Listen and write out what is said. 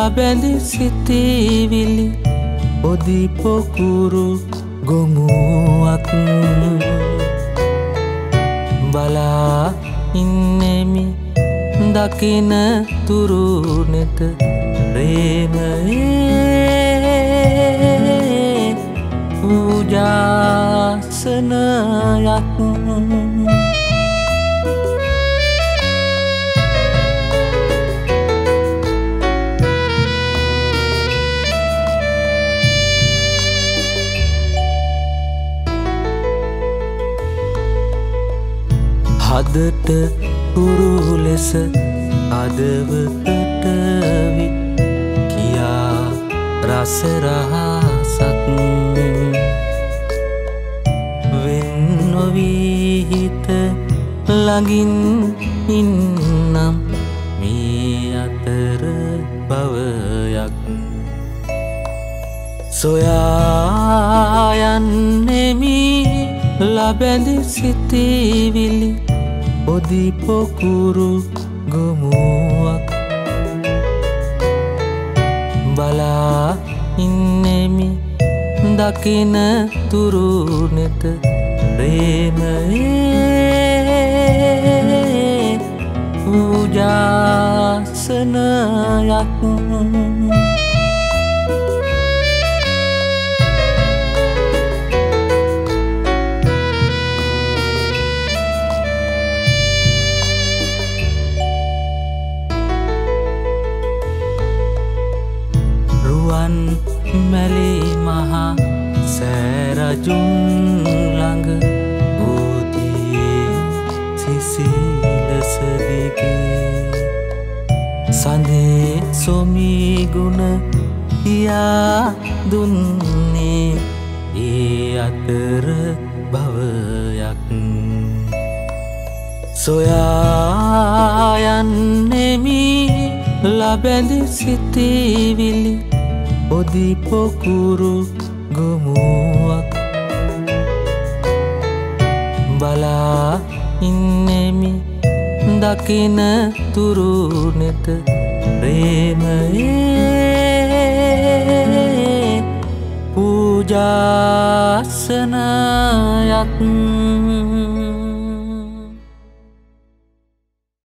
ලබැඳි සිතිවිලි ඔදි පොකුරු ගොමුවක් බලා ඉන්නෙමි දකින තුරු නෙත ප්‍රේමයේ පූජාසනයක් හදට පුරු ලෙස අදවකට වි කියා රස රහසක් වෙන් නොවී හිත ළඟින් ඉන්නම් මේ අතර භවයක් සොයා යන්නෙමි ලබැඳි සිතිවිලි ඔදි පොකුරු ගොමුවක් බලා ඉන්නෙමි දකින තුරු නෙත ප්‍රේමයේ පූජාසනයක් මැලි මහා සෑරජුන් ළඟ බෝධියේ සිසිලස දිගේ සඳේ සොමී ගුණ කියා දුන්නේ ඒ අතර භවයක් සොයා යන්නෙමි ලබැඳි සිතිවිලි ඔදි පොකුරු ගොමුවක් බලා ඉන්නෙමි දකින තුරු නෙත ප්‍රේමයේ පූජාසනයක්